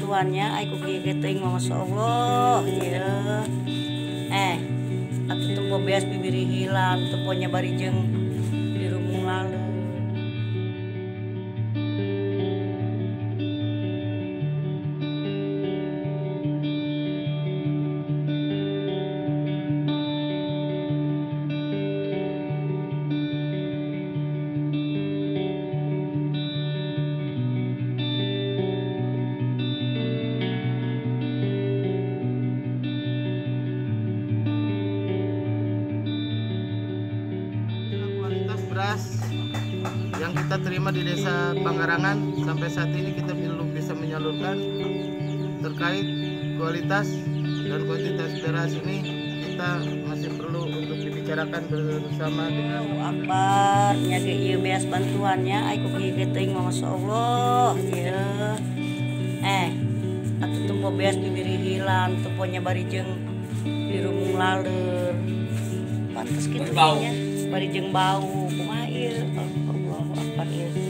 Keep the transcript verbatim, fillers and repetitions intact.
bantuannya aku gigiting Masya Allah ya eh atau tuh beas bibiri hilang tuh punya barijeng di rumung lalu. Kualitas beras yang kita terima di Desa Panggarangan sampai saat ini kita belum bisa menyalurkan. Terkait kualitas dan kuantitas beras ini kita masih perlu untuk dibicarakan bersama dengan Akbar nyage ieu beas bantuannya aku gigiting Masya Allah ya eh atau tuh beas bibiri hilang tuh punya barijeng di rumung lalu pantas gitu nya barijeng bau kumaha ieu Allah Akbar ieu